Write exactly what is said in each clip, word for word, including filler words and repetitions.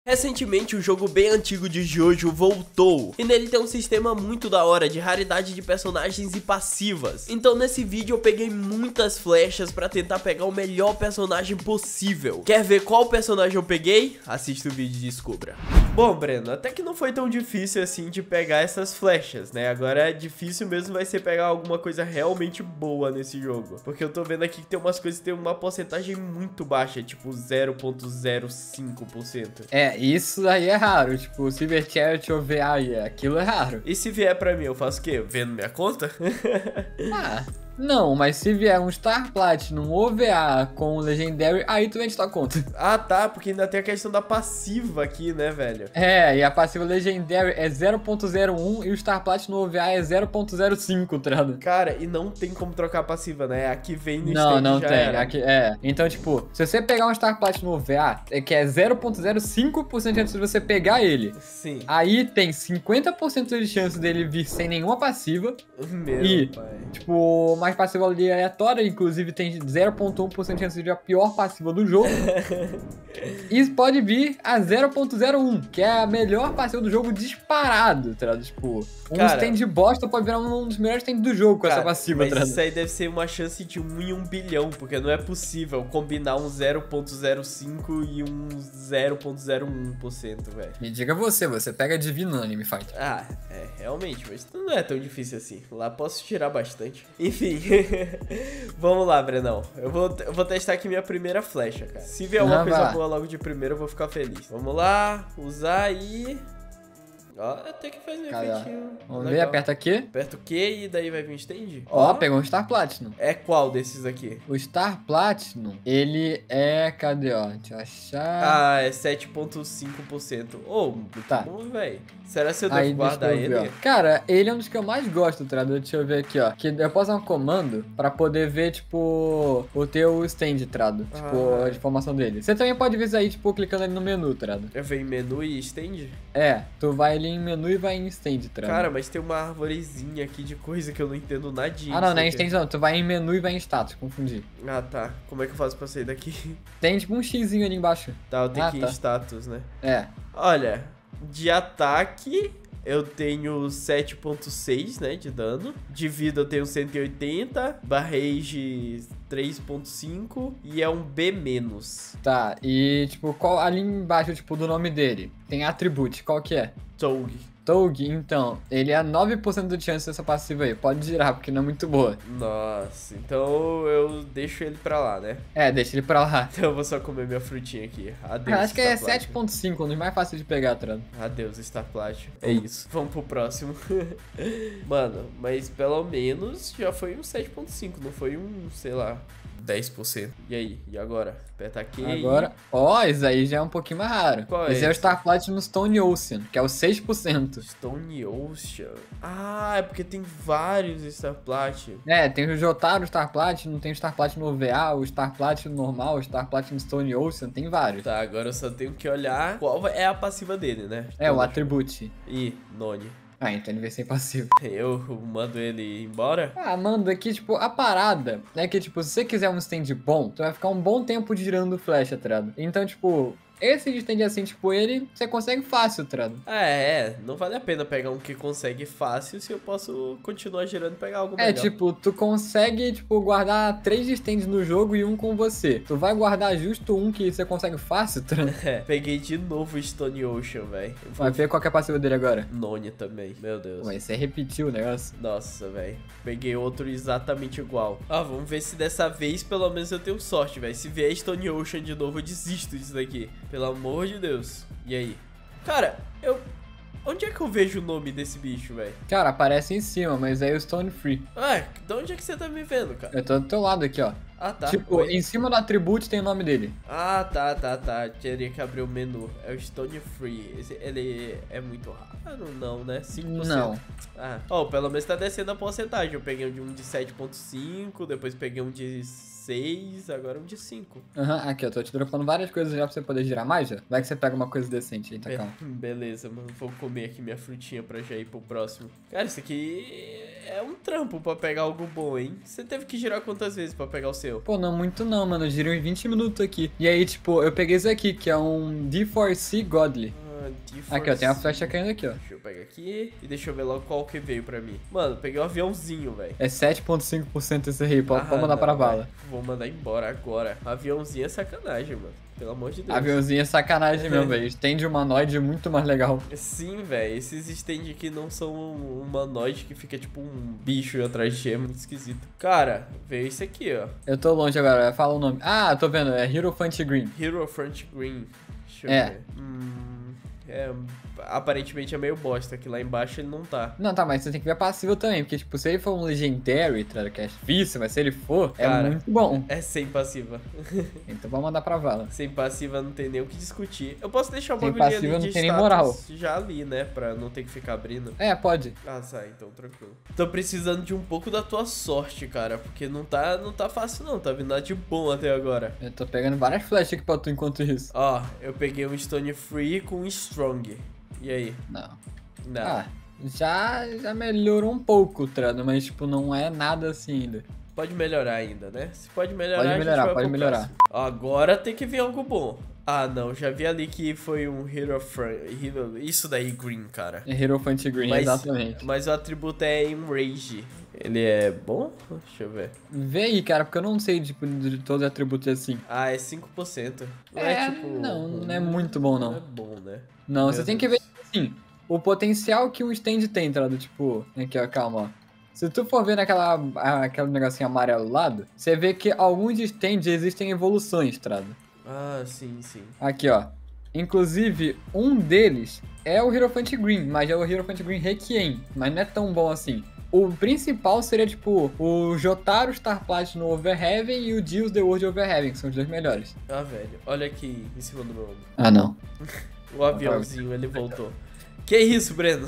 Recentemente, um jogo bem antigo de Jojo voltou, e nele tem um sistema muito da hora de raridade de personagens e passivas. Então nesse vídeo eu peguei muitas flechas pra tentar pegar o melhor personagem possível. Quer ver qual personagem eu peguei? Assista o vídeo e descubra. Bom, Breno, até que não foi tão difícil assim de pegar essas flechas, né? Agora é difícil mesmo vai ser pegar alguma coisa realmente boa nesse jogo. Porque eu tô vendo aqui que tem umas coisas que tem uma porcentagem muito baixa, tipo zero ponto zero cinco por cento. É, isso aí é raro, tipo, Silver Chariot ou V A, aquilo é raro. E se vier pra mim, eu faço o quê? Vendo minha conta? Ah, não, mas se vier um Star Platinum ou V A com Legendary, aí tu vende tua conta. Ah, tá, porque ainda tem a questão da passiva aqui, né, velho? É, e a passiva Legendary é zero ponto zero um e o Star Platinum ou V A é zero ponto zero cinco, tá ligado? Cara, e não tem como trocar a passiva, né? Aqui vem no Não, stand não já tem. era. Aqui, é. Então, tipo, se você pegar um Star Platinum V A, é que é zero ponto zero cinco por cento antes de você pegar ele. Sim. Aí tem cinquenta por cento de chance dele vir sem nenhuma passiva. Meu E, pai. tipo, mais passiva ali aleatória, inclusive tem zero ponto um por cento de chance de ser a pior passiva do jogo. E pode vir a zero ponto zero um, que é a melhor passiva do jogo disparado, tá ligado? Tipo, um Cara, stand bosta pode virar um dos melhores stands do jogo com Cara, essa passiva, mas tá ligado? isso aí deve ser uma chance de um em um bilhão, porque não é possível combinar um zero ponto zero cinco e um zero ponto zero um por cento, velho. Me diga você, você pega Divino no Anime Fight. Ah, é, realmente, mas não é tão difícil assim. Lá posso tirar bastante. Enfim, vamos lá, Brenão. Eu vou, eu vou testar aqui minha primeira flecha, cara. Se vier uma Não, coisa vai. boa logo de primeiro, eu vou ficar feliz. Vamos lá, usar e... Ó, até que faz um Cadê, ó? efeitinho. Vamos ver, legal. aperta aqui. Aperta o Q e daí vai vir um stand? Ó, pegou um Star Platinum. É qual desses aqui? O Star Platinum, ele é... Cadê, ó? Deixa eu achar... Ah, é sete ponto cinco por cento. Ô, muito Tá. bom, velho. Será que eu devo Aí, deixa guardar eu ver, ele? ó. Cara, ele é um dos que eu mais gosto, tá ligado? Deixa eu ver aqui, ó. Que eu posso dar um comando pra poder ver, tipo, o teu stand, trado. Tipo, Ah. a informação dele. Você também pode ver isso aí, tipo, clicando ali no menu, trado. Eu venho em menu e stand? É, tu vai ali em menu e vai em stand, trado. Cara, mas tem uma arvorezinha aqui de coisa que eu não entendo nadinha. Ah, não, não é em isso aqui. stand não. Tu vai em menu e vai em status, confundi. Ah, tá. Como é que eu faço pra sair daqui? Tem, tipo, um xizinho ali embaixo. Tá, eu tenho Ah, que ir tá. em status, né? É. Olha, de ataque... Eu tenho sete ponto seis, né, de dano. De vida eu tenho cento e oitenta. Barrage três ponto cinco. E é um B menos. Tá, e, tipo, qual, ali embaixo, tipo, do nome dele, tem atribute, qual que é? Toug. Toug, então, ele é nove por cento de chance dessa passiva aí. Pode girar, porque não é muito boa. Nossa, então eu deixo ele pra lá, né? É, deixa ele pra lá. Então eu vou só comer minha frutinha aqui. Adeus, Ah, acho que é Star Platinum. sete ponto cinco, um dos mais fáceis de pegar, Trano. Adeus, Star Platinum. É isso. Vamos pro próximo. Mano, mas pelo menos já foi um sete ponto cinco, não foi um, sei lá, dez por cento. E aí? E agora? Aperta aqui. Agora, ó, isso aí já é um pouquinho mais raro. Qual é esse é o esse? Star Platinum Stone Ocean, que é o seis por cento. Stone Ocean. Ah, é porque tem vários Star Platinum. É, tem o Jotaro Star Platinum, tem o Star Platinum V A, o Star Platinum normal, o Star Platinum Stone Ocean, tem vários. Tá, agora eu só tenho que olhar qual é a passiva dele, né? É, o Então, Attribute. Ih, Noni. Ah, então ele vai ser passivo. Eu mando ele embora? Ah, mano, aqui, tipo, a parada é que, tipo, se você quiser um stand bom, tu vai ficar um bom tempo girando flecha, tá ligado? Então, tipo, esse stand assim, tipo, ele, você consegue fácil, tá ligado? É, é, não vale a pena pegar um que consegue fácil se eu posso continuar girando e pegar algo É, melhor. tipo, tu consegue, tipo, guardar três stands no jogo e um com você. Tu vai guardar justo um que você consegue fácil, tá ligado? É, peguei de novo o Stone Ocean, velho. Vai ver qual que é a passiva dele agora. Noni também, meu Deus. Ué, você repetiu o negócio. Nossa, velho. Peguei outro exatamente igual. Ah, vamos ver se dessa vez pelo menos eu tenho sorte, velho. Se vier Stone Ocean de novo, eu desisto disso daqui. Pelo amor de Deus. E aí? Cara, eu... Onde é que eu vejo o nome desse bicho, velho? Cara, aparece em cima, mas aí o Stone Free. Ah, de onde é que você tá me vendo, cara? Eu tô do teu lado aqui, ó. Ah, tá. Tipo, Oi. em cima do atributo tem o nome dele. Ah, tá, tá, tá. Teria que abrir o menu. É o Stone Free. Esse, ele é muito raro, não, né? cinco por cento. Não. Ah, ó, pelo menos tá descendo a porcentagem. Eu peguei um de sete ponto cinco, depois peguei um de seis, agora um de cinco. Aham, aqui, eu tô te dropando várias coisas já pra você poder girar mais, já. Vai que você pega uma coisa decente aí, tá calma. Beleza, mano. Vou comer aqui minha frutinha pra já ir pro próximo. Cara, isso aqui é um trampo pra pegar algo bom, hein? Você teve que girar quantas vezes pra pegar o seu? Pô, não muito não, mano. Eu girei uns vinte minutos aqui. E aí, tipo, eu peguei esse aqui, que é um D quatro C Godly. Aqui, ó, tem a flecha caindo aqui, ó. Deixa eu pegar aqui e deixa eu ver logo qual que veio pra mim. Mano, peguei um aviãozinho, velho. É sete vírgula cinco por cento esse aí, pode, Ah, pode mandar não, pra véio. bala. Vou mandar embora agora. Aviãozinho é sacanagem, mano. Pelo amor de Deus. Aviãozinho é sacanagem mesmo, velho. Stand humanoide é muito mais legal. Sim, velho. Esses stand aqui não são um humanoide que fica tipo um bicho atrás de ti. É muito esquisito. Cara, veio isso aqui, ó. Eu tô longe agora, fala o nome. Ah, tô vendo, é Hierophant Green. Hierophant Green. Deixa eu É. ver. Hum, é. Aparentemente é meio bosta, que lá embaixo ele não tá. Não, tá, mas você tem que ver a passiva também, porque, tipo, se ele for um Legendary, tá, que é difícil, mas se ele for, Cara, é muito bom. É sem passiva. Então vamos mandar pra vala. Sem passiva não tem nem o que discutir. Eu posso deixar o Sem bagulho passiva ali não de tem nem status moral. já ali, né? Pra não ter que ficar abrindo. É, pode. Ah, sai, então tranquilo. Tô precisando de um pouco da tua sorte, cara. Porque não tá, não tá fácil não, tá vindo nada de bom até agora. Eu tô pegando várias flechas aqui pra tu enquanto isso. Ó, eu peguei um Stone Free com um Strong. E aí? Não. Não. Ah, já, já melhorou um pouco o trano, mas, tipo, não é nada assim ainda. Pode melhorar ainda, né? Se pode melhorar, Pode melhorar, a gente vai pode pro melhorar. próximo. Agora tem que vir algo bom. Ah, não, já vi ali que foi um Hero Friend. Hero... Isso daí, Green, cara. É Hierophant Green, Mas, exatamente. mas o atributo é Enrage. Ele é bom? Deixa eu ver. Vê aí, cara, porque eu não sei, tipo, de todos os atributos assim. Ah, é cinco por cento. Não É, é, tipo... não, não é muito bom, não. Não é bom, né? Não, Meu você tem Deus. que ver, assim, o potencial que um stand tem, tá ligado? Tipo, aqui, ó, calma, ó. Se tu for ver naquela aquele negocinho amarelo do lado, você vê que alguns stands existem evoluções, tá ligado? Ah, sim, sim. Aqui, ó. Inclusive, um deles é o Hierophant Green, mas é o Hierophant Green Requiem, mas não é tão bom assim. O principal seria, tipo, o Jotaro Star Platinum Overheaven e o Deus The World Overheaven, que são os dois melhores. Ah, velho. Olha aqui em cima do meu ombro. Ah, não. O aviãozinho, ele voltou. Que isso, Breno?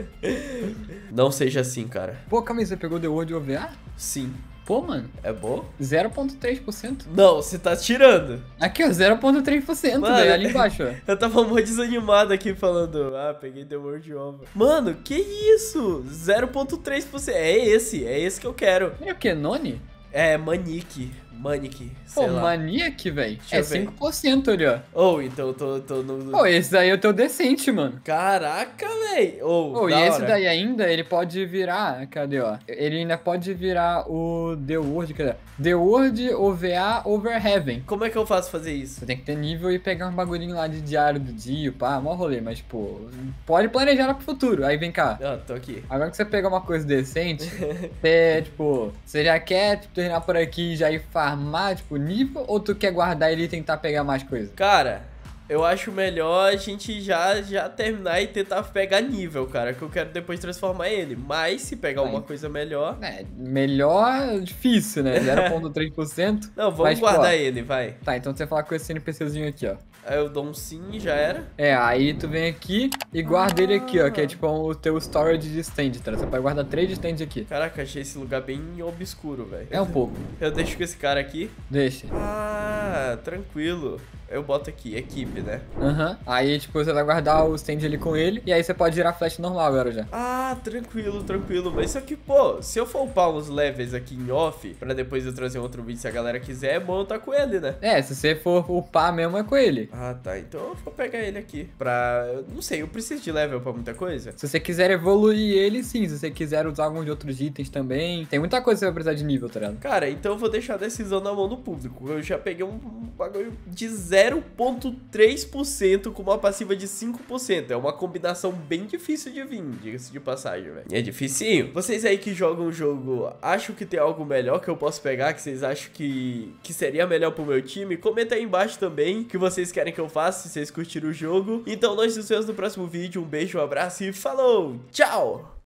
Não seja assim, cara. Pô, calma aí, você pegou The World O V A? Sim. Pô, mano, É bom? zero vírgula três por cento. Não, você tá tirando. Aqui, ó, zero vírgula três por cento, Mano, velho, ali embaixo, ó. Eu tava mó desanimado aqui falando, ah, peguei The World Over. Mano, que isso? zero vírgula três por cento. É esse, é esse que eu quero. É o que, Noni? É Manique. Manique, Pô, sei lá. Maniac, velho. Deixa É eu ver. cinco por cento ali, ó. Ou, então eu tô, tô no... Pô, esse daí é o teu decente, mano. Caraca, véi. Ou, Pô, e da esse hora. daí ainda, ele pode virar, cadê, ó? Ele ainda pode virar o The World, cadê? The World O V A Over Heaven. Como é que eu faço fazer isso? Você tem que ter nível e pegar um bagulhinho lá de diário do dia, pá, mó rolê, mas, pô, pode planejar lá pro futuro. Aí vem cá. Ah, tô aqui. Agora que você pegar uma coisa decente, você, tipo, você já quer tipo, terminar por aqui e já ir farmar, tipo, nível, ou tu quer guardar ele e tentar pegar mais coisa? Cara, eu acho melhor a gente já, já terminar e tentar pegar nível, cara, que eu quero depois transformar ele. Mas se pegar Aí. uma coisa melhor... É, melhor difícil, né? zero vírgula três por cento. Não, vamos Mas, pô, guardar ele, vai. Tá, então você fala com esse NPCzinho aqui, ó. Aí eu dou um sim e já era. É, aí tu vem aqui e guarda ele aqui, ó, que é tipo o teu storage de stand, tá? Você pode guardar três de stand aqui. Caraca, achei esse lugar bem obscuro, velho. É um pouco. Eu deixo com esse cara aqui. Deixa. Ah, tranquilo. Eu boto aqui, equipe, né? Aham. Aí, tipo, você vai guardar o stand ali com ele e aí você pode girar flash normal agora já. Ah, tranquilo, tranquilo. Mas só que, pô, se eu for upar uns levels aqui em off, pra depois eu trazer um outro vídeo se a galera quiser, é bom eu tá com ele, né? É, se você for upar mesmo é com ele. Ah, tá. Então eu vou pegar ele aqui. Pra... eu Não sei, eu preciso de level pra muita coisa? Se você quiser evoluir ele, sim. Se você quiser usar alguns de outros itens também. Tem muita coisa que você vai precisar de nível, tá ligado? Cara, então eu vou deixar a decisão na mão do público. Eu já peguei um bagulho de zero vírgula três por cento com uma passiva de cinco por cento. É uma combinação bem difícil de vir, diga-se de passagem, velho. É dificinho. Vocês aí que jogam o jogo, acham que tem algo melhor que eu posso pegar, que vocês acham que, que seria melhor pro meu time? Comenta aí embaixo também o que vocês querem que eu faça, se vocês curtiram o jogo. Então nós nos vemos no próximo vídeo. Um beijo, um abraço e falou! Tchau!